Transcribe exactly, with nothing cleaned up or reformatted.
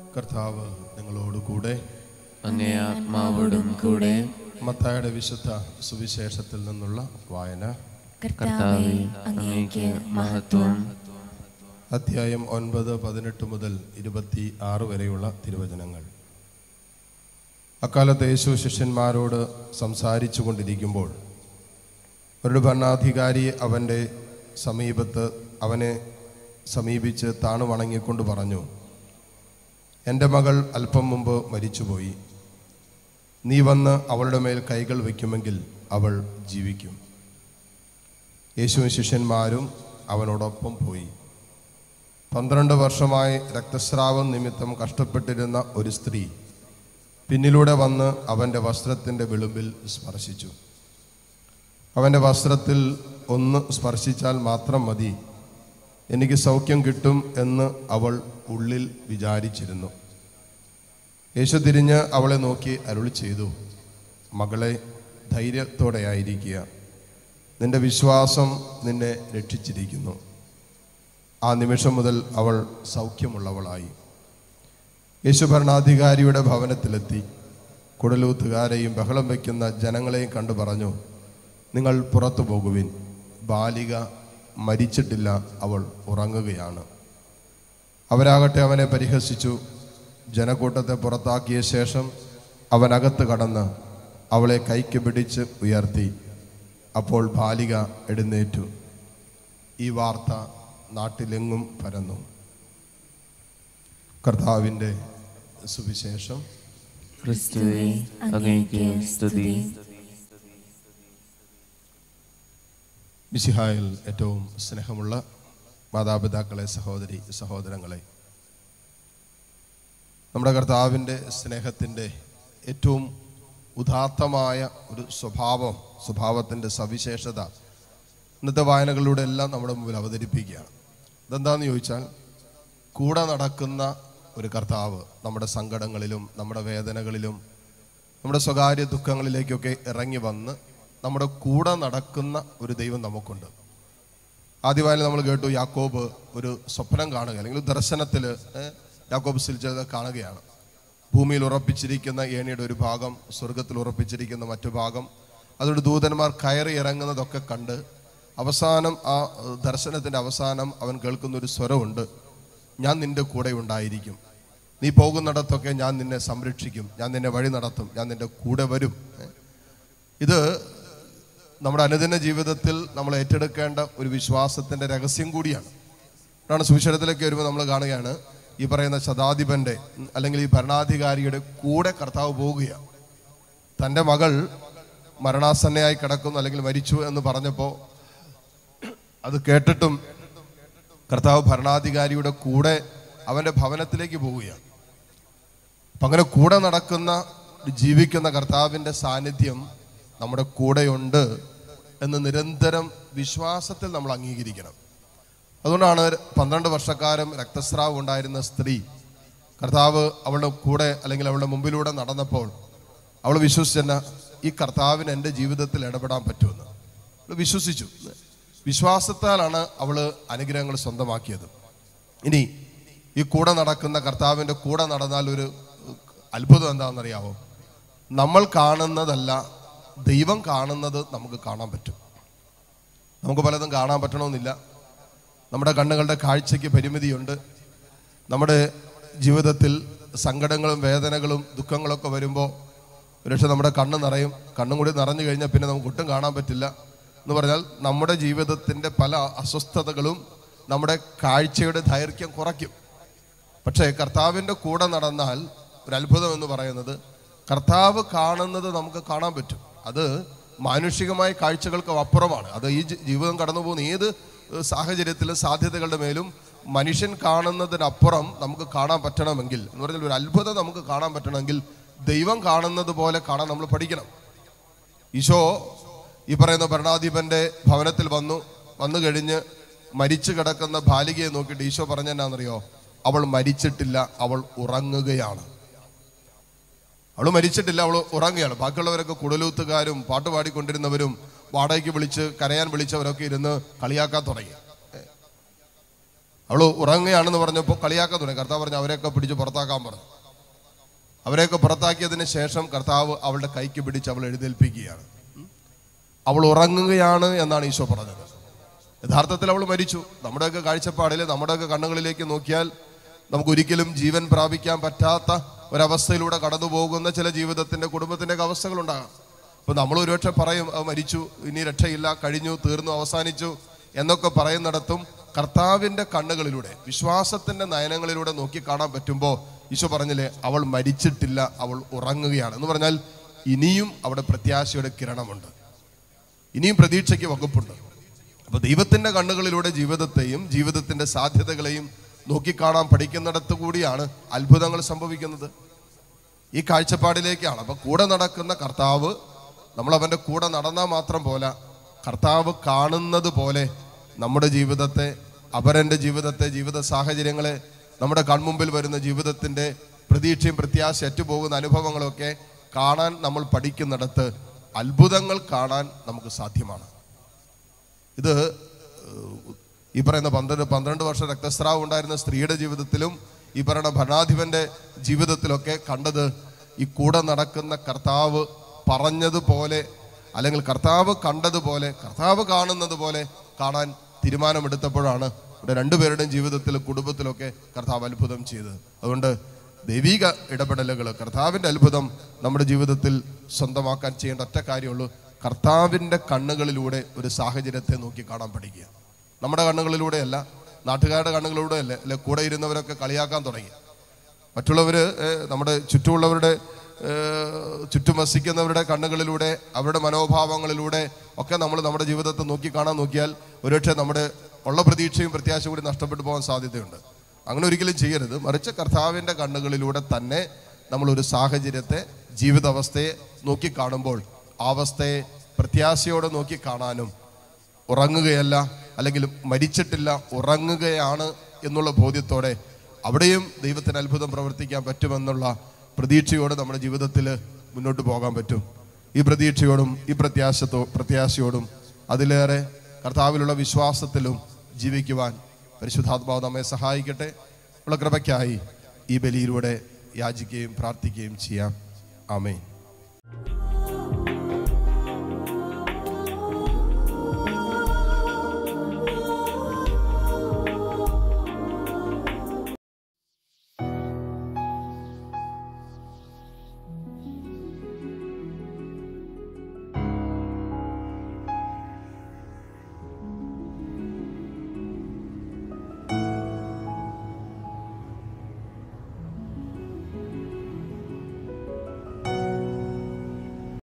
കർത്താവ് നിങ്ങളോട് കൂടെ, അങ്ങേ ആത്മാവോടും കൂടെ. മത്തായിയുടെ വിശുദ്ധ സുവിശേഷത്തിൽ നിന്നുള്ള വായന. കർത്താവേ, അങ്ങേക്ക് മഹത്വം. അധ്യായം ഒൻപത് പതിനെട്ട് മുതൽ ഇരുപത്തി ആറ് വരെയുള്ള തിരുവചനങ്ങൾ. അക്കാലത്ത് യേശു ശിഷ്യന്മാരോട് സംസാരിച്ചു കൊണ്ടിരിക്കുമ്പോൾ ഒരു ഭരണാധികാരി അവൻ്റെ സമീപത്ത് അവനെ സമീപിച്ച് താണു വണങ്ങിക്കൊണ്ട് പറഞ്ഞു, എൻ്റെ മകൾ അല്പം മുമ്പ് മരിച്ചുപോയി. നീ വന്ന് അവളുടെ മേൽ കൈകൾ വയ്ക്കുമെങ്കിൽ അവൾ ജീവിക്കും. യേശുവും ശിഷ്യന്മാരും അവനോടൊപ്പം പോയി. പന്ത്രണ്ട് വർഷമായി രക്തസ്രാവം നിമിത്തം കഷ്ടപ്പെട്ടിരുന്ന ഒരു സ്ത്രീ പിന്നിലൂടെ വന്ന് അവൻ്റെ വസ്ത്രത്തിൻ്റെ വിളുമ്പിൽ സ്പർശിച്ചു. അവൻ്റെ വസ്ത്രത്തിൽ ഒന്ന് സ്പർശിച്ചാൽ മാത്രം മതി, എനിക്ക് സൗഖ്യം കിട്ടും എന്ന് അവൾ ഉള്ളിൽ വിചാരിച്ചിരുന്നു. യേശു തിരിഞ്ഞ് അവളെ നോക്കി അരുളി ചെയ്തു, മകളെ, ധൈര്യത്തോടെയായിരിക്കുക, നിന്റെ വിശ്വാസം നിന്നെ രക്ഷിച്ചിരിക്കുന്നു. ആ നിമിഷം മുതൽ അവൾ സൗഖ്യമുള്ളവളായി. യേശു ഭരണാധികാരിയുടെ ഭവനത്തിലെത്തി. കുടലൂത്തുകാരെയും ബഹളം വയ്ക്കുന്ന ജനങ്ങളെയും കണ്ടു പറഞ്ഞു, നിങ്ങൾ പുറത്തു പോകുവിൻ, ബാലിക മരിച്ചിട്ടില്ല, അവൾ ഉറങ്ങുകയാണ്. അവരാകട്ടെ അവനെ പരിഹസിച്ചു. ജനക്കൂട്ടത്തെ പുറത്താക്കിയ ശേഷം അവനകത്ത് കടന്ന് അവളെ കൈക്ക് പിടിച്ച് ഉയർത്തി. അപ്പോൾ ബാലിക എഴുന്നേറ്റു. ഈ വാർത്ത നാട്ടിലെങ്ങും പരന്നു. കർത്താവിൻ്റെ സുവിശേഷം. ക്രിസ്തുവേ, അങ്ങേക്ക് സ്തുതി. മിശിഹായിൽ ഏറ്റവും സ്നേഹമുള്ള മാതാപിതാക്കളെ, സഹോദരി സഹോദരങ്ങളെ, നമ്മുടെ കർത്താവിൻ്റെ സ്നേഹത്തിൻ്റെ ഏറ്റവും ഉദാത്തമായ ഒരു സ്വഭാവം, സ്വഭാവത്തിൻ്റെ സവിശേഷത ഇന്നത്തെ വായനകളിലൂടെ എല്ലാം നമ്മുടെ മുമ്പിൽ അവതരിപ്പിക്കുകയാണ്. ഇതെന്താണെന്ന് ചോദിച്ചാൽ, കൂടെ നടക്കുന്ന ഒരു കർത്താവ് നമ്മുടെ സങ്കടങ്ങളിലും നമ്മുടെ വേദനകളിലും നമ്മുടെ സ്വകാര്യ ദുഃഖങ്ങളിലേക്കൊക്കെ ഇറങ്ങി വന്ന് നമ്മുടെ കൂടെ നടക്കുന്ന ഒരു ദൈവം നമുക്കുണ്ട്. ആദ്യമായി നമ്മൾ കേട്ടു, യാക്കോബ് ഒരു സ്വപ്നം കാണുക, അല്ലെങ്കിൽ ദർശനത്തിൽ യാക്കോബ് സിൽജത കാണുകയാണ്. ഭൂമിയിൽ ഉറപ്പിച്ചിരിക്കുന്ന ഏണിയുടെ ഒരു ഭാഗം, സ്വർഗത്തിൽ ഉറപ്പിച്ചിരിക്കുന്ന മറ്റു ഭാഗം, അതോട് ദൂതന്മാർ കയറി ഇറങ്ങുന്നതൊക്കെ കണ്ട് അവസാനം ആ ദർശനത്തിൻ്റെ അവസാനം അവൻ കേൾക്കുന്ന ഒരു സ്വരമുണ്ട്, ഞാൻ നിൻ്റെ കൂടെ ഉണ്ടായിരിക്കും, നീ പോകുന്നിടത്തൊക്കെ ഞാൻ നിന്നെ സംരക്ഷിക്കും, ഞാൻ നിന്നെ വഴി നടത്തും, ഞാൻ നിൻ്റെ കൂടെ വരും. ഇത് നമ്മുടെ അനുദിന ജീവിതത്തിൽ നമ്മൾ ഏറ്റെടുക്കേണ്ട ഒരു വിശ്വാസത്തിൻ്റെ രഹസ്യം കൂടിയാണ്. അതാണ് സുവിശേഷത്തിലേക്ക് വരുമ്പോൾ നമ്മൾ കാണുകയാണ്, ഈ പറയുന്ന ശതാധിപൻ്റെ അല്ലെങ്കിൽ ഈ ഭരണാധികാരിയുടെ കൂടെ കർത്താവ് പോവുകയാണ്. തൻ്റെ മകൾ മരണാസന്നയായി കിടക്കുന്നു, അല്ലെങ്കിൽ മരിച്ചു എന്ന് പറഞ്ഞപ്പോൾ അത് കേട്ടിട്ടും കർത്താവ് ഭരണാധികാരിയുടെ കൂടെ അവൻ്റെ ഭവനത്തിലേക്ക് പോവുകയാണ്. അപ്പം അങ്ങനെ കൂടെ നടക്കുന്ന, ജീവിക്കുന്ന കർത്താവിൻ്റെ സാന്നിധ്യം നമ്മുടെ കൂടെയുണ്ട് എന്ന് നിരന്തരം വിശ്വാസത്തിൽ നമ്മൾ അംഗീകരിക്കണം. അതുകൊണ്ടാണ് പന്ത്രണ്ട് വർഷക്കാലം രക്തസ്രാവം ഉണ്ടായിരുന്ന സ്ത്രീ കർത്താവ് അവളുടെ കൂടെ അല്ലെങ്കിൽ അവളുടെ മുമ്പിലൂടെ നടന്നപ്പോൾ അവൾ വിശ്വസിച്ചെന്ന ഈ കർത്താവിന് എൻ്റെ ജീവിതത്തിൽ ഇടപെടാൻ പറ്റുമെന്ന് അവൾ വിശ്വസിച്ചു. വിശ്വാസത്താലാണ് അവൾ അനുഗ്രഹങ്ങൾ സ്വന്തമാക്കിയത്. ഇനി ഈ കൂടെ നടക്കുന്ന കർത്താവിൻ്റെ കൂടെ നടന്നാൽ ഒരു അത്ഭുതം എന്താണെന്നറിയാമോ? നമ്മൾ കാണുന്നതല്ല, ദൈവം കാണുന്നത് നമുക്ക് കാണാൻ പറ്റും. നമുക്ക് പലതും കാണാൻ പറ്റണമെന്നില്ല. നമ്മുടെ കണ്ണുകളുടെ കാഴ്ചയ്ക്ക് പരിമിതിയുണ്ട്. നമ്മുടെ ജീവിതത്തിൽ സങ്കടങ്ങളും വേദനകളും ദുഃഖങ്ങളൊക്കെ വരുമ്പോൾ ഒരുപക്ഷെ നമ്മുടെ കണ്ണ് നിറയും. കണ്ണും കൂടി നിറഞ്ഞു കഴിഞ്ഞാൽ പിന്നെ നമുക്ക് ഒട്ടും കാണാൻ പറ്റില്ല. എന്ന് പറഞ്ഞാൽ നമ്മുടെ ജീവിതത്തിൻ്റെ പല അസ്വസ്ഥതകളും നമ്മുടെ കാഴ്ചയുടെ ദൈർഘ്യം കുറയ്ക്കും. പക്ഷേ കർത്താവിൻ്റെ കൂടെ നടന്നാൽ ഒരു അത്ഭുതം എന്ന് പറയുന്നത്, കർത്താവ് കാണുന്നത് നമുക്ക് കാണാൻ പറ്റും. അത് മാനുഷികമായ കാഴ്ചകൾക്ക് അപ്പുറമാണ്. അത് ഈ ജീവിതം കടന്നു പോകുന്ന ഏത് സാഹചര്യത്തിലും സാധ്യതകളുടെ മേലും മനുഷ്യൻ കാണുന്നതിനപ്പുറം നമുക്ക് കാണാൻ പറ്റണമെങ്കിൽ, എന്ന് പറഞ്ഞാൽ ഒരു അത്ഭുതം നമുക്ക് കാണാൻ പറ്റണമെങ്കിൽ ദൈവം കാണുന്നത് പോലെ കാണാൻ നമ്മൾ പഠിക്കണം. ഈശോ ഈ പറയുന്ന ഭരണാധിപൻ്റെ ഭവനത്തിൽ വന്നു വന്നു കഴിഞ്ഞ് മരിച്ചു കിടക്കുന്ന ബാലികയെ നോക്കിയിട്ട് ഈശോ പറഞ്ഞെന്നാണെന്നറിയോ? അവൾ മരിച്ചിട്ടില്ല, അവൾ ഉറങ്ങുകയാണ്. അവൾ മരിച്ചിട്ടില്ല, അവൾ ഉറങ്ങുകയാണ്. ബാക്കിയുള്ളവരൊക്കെ കുടലൂത്തുകാരും പാട്ടുപാടിക്കൊണ്ടിരുന്നവരും വാടകയ്ക്ക് വിളിച്ച് കരയാൻ വിളിച്ചവരൊക്കെ ഇരുന്ന് കളിയാക്കാൻ തുടങ്ങി. അവൾ ഉറങ്ങുകയാണെന്ന് പറഞ്ഞപ്പോൾ കളിയാക്കാൻ തുടങ്ങി. കർത്താവ് പറഞ്ഞു അവരെയൊക്കെ പിടിച്ച് പുറത്താക്കാൻ പറഞ്ഞു. അവരെയൊക്കെ പുറത്താക്കിയതിന് ശേഷം കർത്താവ് അവളുടെ കൈക്ക് പിടിച്ച് അവൾ എഴുന്നേൽപ്പിക്കുകയാണ്. അവൾ ഉറങ്ങുകയാണ് എന്നാണ് ഈശോ പറഞ്ഞത്. യഥാർത്ഥത്തിൽ അവൾ മരിച്ചു. നമ്മുടെയൊക്കെ കാഴ്ചപ്പാടിൽ, നമ്മുടെയൊക്കെ കണ്ണുകളിലേക്ക് നോക്കിയാൽ നമുക്കൊരിക്കലും ജീവൻ പ്രാപിക്കാൻ പറ്റാത്ത ഒരവസ്ഥയിലൂടെ കടന്നു പോകുന്ന ചില ജീവിതത്തിന്റെ കുടുംബത്തിന്റെ ഒക്കെ അവസ്ഥകളുണ്ടാകാം. അപ്പൊ നമ്മൾ ഒരുപക്ഷെ പറയും അത് മരിച്ചു, ഇനി രക്ഷയില്ല, കഴിഞ്ഞു, തീർന്നു, അവസാനിച്ചു എന്നൊക്കെ പറയുന്നിടത്തും കർത്താവിന്റെ കണ്ണുകളിലൂടെ, വിശ്വാസത്തിന്റെ നയനങ്ങളിലൂടെ നോക്കി കാണാൻ പറ്റുമ്പോൾ ഈശോ പറഞ്ഞില്ലേ അവൾ മരിച്ചിട്ടില്ല, അവൾ ഉറങ്ങുകയാണ് എന്ന് പറഞ്ഞാൽ ഇനിയും അവിടെ പ്രത്യാശയുടെ കിരണമുണ്ട്, ഇനിയും പ്രതീക്ഷയ്ക്ക് വകുപ്പുണ്ട്. അപ്പൊ ദൈവത്തിന്റെ കണ്ണുകളിലൂടെ ജീവിതത്തെയും ജീവിതത്തിന്റെ സാധ്യതകളെയും നോക്കിക്കാണാൻ പഠിക്കുന്നിടത്ത് കൂടിയാണ് അത്ഭുതങ്ങൾ സംഭവിക്കുന്നത്. ഈ കാഴ്ചപ്പാടിലേക്കാണ്. അപ്പൊ കൂടെ നടക്കുന്ന കർത്താവ്, നമ്മൾ അവന്റെ കൂടെ നടന്നാൽ മാത്രം പോരാ, കർത്താവ് കാണുന്നത് പോലെ നമ്മുടെ ജീവിതത്തെ, അപരന്റെ ജീവിതത്തെ, ജീവിത സാഹചര്യങ്ങളെ, നമ്മുടെ കൺമുമ്പിൽ വരുന്ന ജീവിതത്തിന്റെ പ്രതീക്ഷയും പ്രത്യാശ അറ്റുപോകുന്ന അനുഭവങ്ങളൊക്കെ കാണാൻ നമ്മൾ പഠിക്കുന്നിടത്ത് അത്ഭുതങ്ങൾ കാണാൻ നമുക്ക് സാധ്യമാണ്. ഇത് ഈ പറയുന്ന പന്ത്രണ്ട് പന്ത്രണ്ട് വർഷം രക്തസ്രാവം ഉണ്ടായിരുന്ന സ്ത്രീയുടെ ജീവിതത്തിലും ഈ പറയുന്ന ഭരണാധിപന്റെ ജീവിതത്തിലൊക്കെ കണ്ടത് ഈ കൂടെ നടക്കുന്ന കർത്താവ് പറഞ്ഞതുപോലെ, അല്ലെങ്കിൽ കർത്താവ് കണ്ടതുപോലെ, കർത്താവ് കാണുന്നത് പോലെ കാണാൻ തീരുമാനമെടുത്തപ്പോഴാണ് ഇവിടെ രണ്ടുപേരുടെയും ജീവിതത്തിലും കുടുംബത്തിലൊക്കെ കർത്താവ് അത്ഭുതം ചെയ്തത്. അതുകൊണ്ട് ദൈവിക ഇടപെടലുകൾ, കർത്താവിൻ്റെ അത്ഭുതം നമ്മുടെ ജീവിതത്തിൽ സ്വന്തമാക്കാൻ ചെയ്യേണ്ട ഒറ്റ കാര്യമുള്ളൂ, കർത്താവിൻ്റെ കണ്ണുകളിലൂടെ ഒരു സാഹചര്യത്തെ നോക്കി കാണാൻ പഠിക്കുക. നമ്മുടെ കണ്ണുകളിലൂടെയല്ല, നാട്ടുകാരുടെ കണ്ണുകളിലൂടെയല്ല. അല്ലെ കൂടെ ഇരുന്നവരൊക്കെ കളിയാക്കാൻ തുടങ്ങി. മറ്റുള്ളവർ, നമ്മുടെ ചുറ്റുമുള്ളവരുടെ, ചുറ്റും വസിക്കുന്നവരുടെ കണ്ണുകളിലൂടെ, അവരുടെ മനോഭാവങ്ങളിലൂടെ ഒക്കെ നമ്മൾ നമ്മുടെ ജീവിതത്തെ നോക്കി കാണാൻ നോക്കിയാൽ ഒരുപക്ഷെ നമ്മുടെ ഉള്ള പ്രതീക്ഷയും പ്രത്യാശയും കൂടി നഷ്ടപ്പെട്ടു പോകാൻ സാധ്യതയുണ്ട്. അങ്ങനെ ഒരിക്കലും ചെയ്യരുത്. മറിച്ച് കർത്താവിൻ്റെ കണ്ണുകളിലൂടെ തന്നെ നമ്മളൊരു സാഹചര്യത്തെ, ജീവിതാവസ്ഥയെ നോക്കി കാണുമ്പോൾ ആ അവസ്ഥയെ പ്രത്യാശയോടെ നോക്കി കാണാനും, ഉറങ്ങുകയല്ല, അല്ലെങ്കിൽ മരിച്ചിട്ടില്ല, ഉറങ്ങുകയാണ് എന്നുള്ള ബോധ്യത്തോടെ അവിടെയും ദൈവത്തിന് അത്ഭുതം പ്രവർത്തിക്കാൻ പറ്റുമെന്നുള്ള പ്രതീക്ഷയോടെ നമ്മുടെ ജീവിതത്തിൽ മുന്നോട്ട് പോകാൻ പറ്റും. ഈ പ്രതീക്ഷയോടും ഈ പ്രത്യാശത്തോ പ്രത്യാശയോടും അതിലേറെ കർത്താവിലുള്ള വിശ്വാസത്തിലും ജീവിക്കുവാൻ പരിശുദ്ധാത്മാവ് നമ്മെ സഹായിക്കട്ടെ. ഉള്ള കൃപയ്ക്കായി ഈ ബലിയിലൂടെ യാചിക്കുകയും പ്രാർത്ഥിക്കുകയും ചെയ്യാം. ആമേൻ.